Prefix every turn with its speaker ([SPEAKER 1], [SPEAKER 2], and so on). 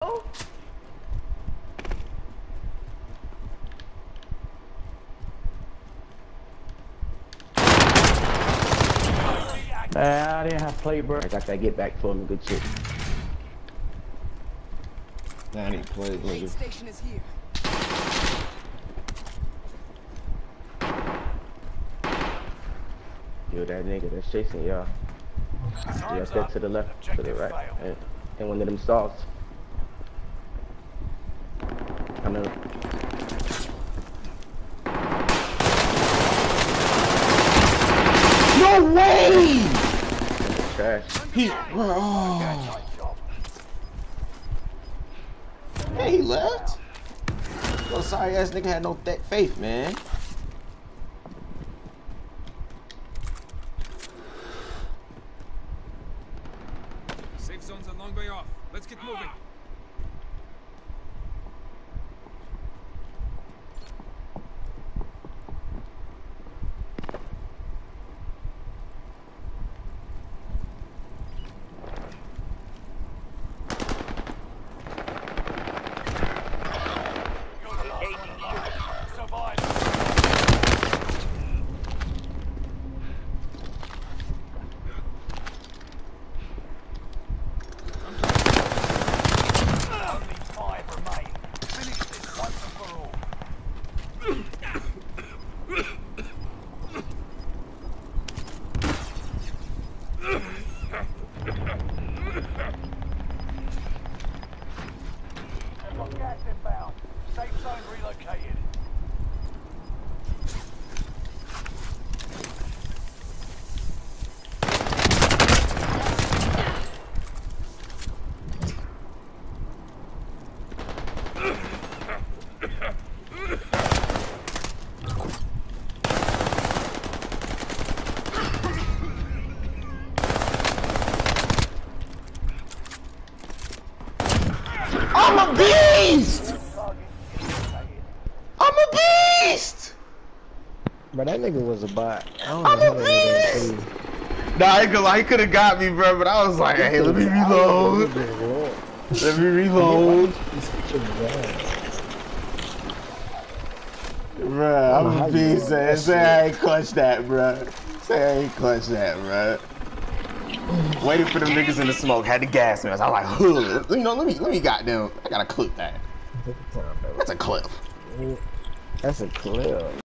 [SPEAKER 1] bro.
[SPEAKER 2] I didn't have plate, bro. I got that get back for him. Good shit.
[SPEAKER 3] Nah, I need plate.
[SPEAKER 4] Aid station is here.
[SPEAKER 2] Yo, that nigga that's chasing y'all. Yeah, step to the left, to the right, and one of them stalls. I know.
[SPEAKER 3] No way!
[SPEAKER 2] Trash.
[SPEAKER 3] Oh. Hey, he left. Yo, sorry ass nigga had no faith, man.
[SPEAKER 5] Safe zone's a long way off. Let's get moving.
[SPEAKER 1] Gas inbound. Safe zone relocated.
[SPEAKER 3] I'm a beast! I'm a beast!
[SPEAKER 2] But that nigga was a bot. I don't
[SPEAKER 3] I'm
[SPEAKER 2] know
[SPEAKER 3] a
[SPEAKER 2] how that nigga
[SPEAKER 3] beast! Nah, I ain't gonna lie, he could've got me, bro, but I was like, hey, let me reload. Let me reload. Bruh, I'm a beast, man. Say I ain't clutch that, bruh. Say I ain't clutch that, bruh. Waiting for them niggas in the smoke, had the gas mask. I was like, huh. You know, let me goddamn, I gotta clip that. That's a clip.
[SPEAKER 2] That's a clip.